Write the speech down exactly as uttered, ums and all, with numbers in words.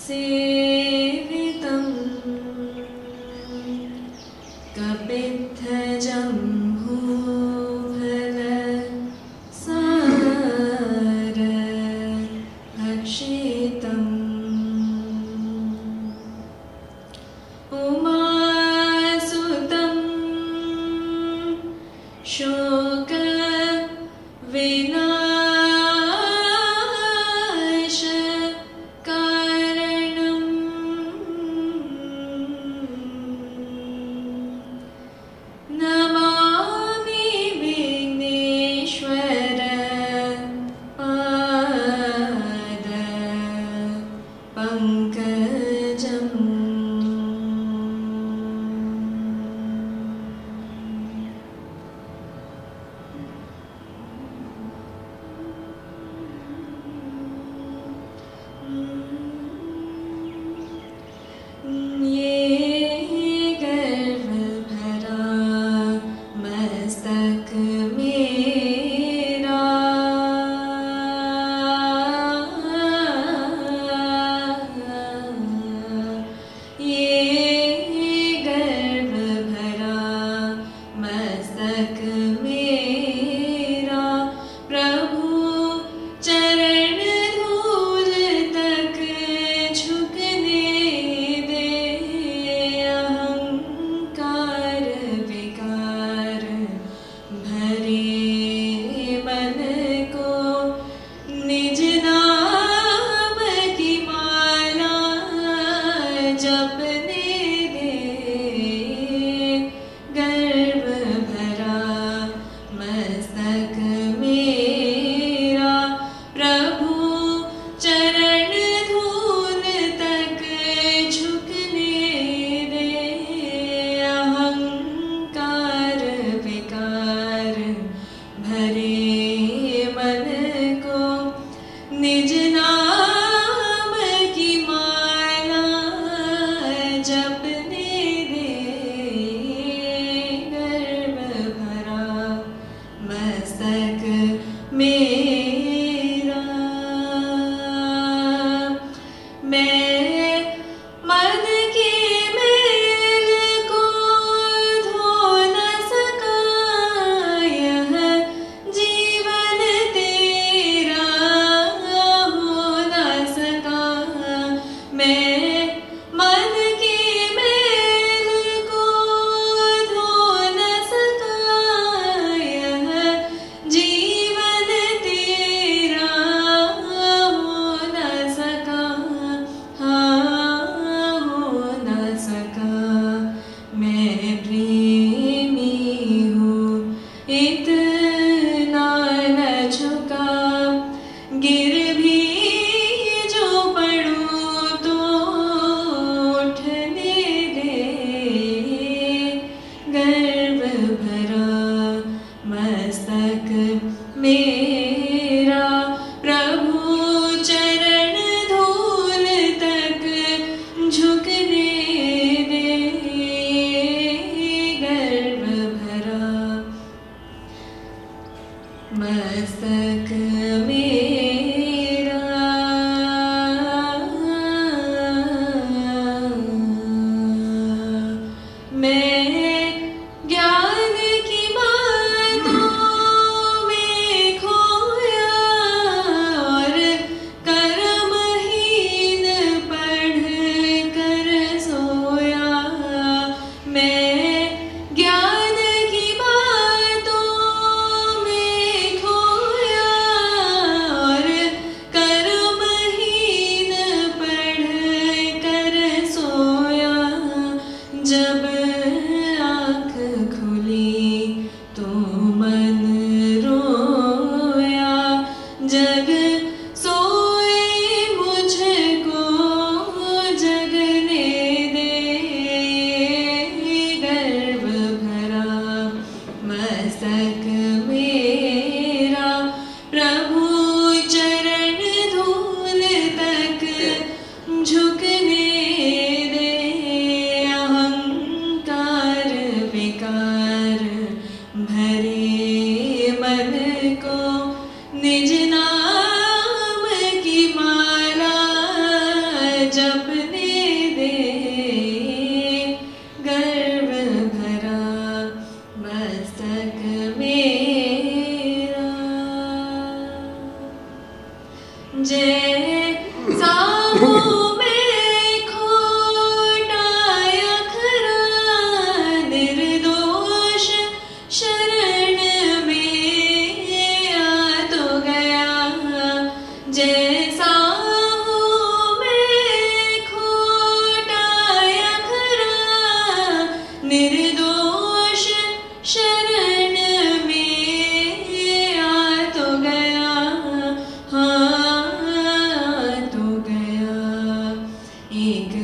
सेवितं कपित्थजम्बूफलसारभक्षितम् उमासुतं शोकविनाशकारणं नमामि विघ्नेश्वर पादपङ्कजम्। ये गर्व भरा मस्तक मेरा, ये गर्व भरा मस्तक मेरा, प्रभु चरण धूल तक झुकने दे। अहंकार विकार भरे मन को निज नाम की माला जपने दे। गर्व भरा मस्तक मेरा, प्रभु चरण धूल तक झुकने दे। अहंकार विकार भरे मन को निज नाम की माला जपने दे। गर्व भरा मस्तक मेरा, मैं मन के मैल को धो न सका, यह जीवन तेरा हो न सका। मैं मन के मैल को धो न सका, यह जीवन तेरा हो न सका। हाँ, हो न सका। मैं प्रेमी हूँ इतना न झुका, गिर भी जो पड़ूं तो उठने दे। गर्व भरा मस्तक मेरा, प्रभु चरण धूल तक झुकने दे। गर्व भरा मस्तक मेरा, मैं ज्ञान की बातों में खोया और कर्महीन पढ़ कर सोया। मैं ज्ञान की बातों में खोया और कर्महीन पढ़ कर सोया। जब आँख खुली तो मन रोया, जग सोए मुझको जगने दे। गर्व भरा मस्तक मेरा, प्रभु चरण धूल तक झुकने दे। अहंकार विकार भरे मन को निज नाम की माला जप एक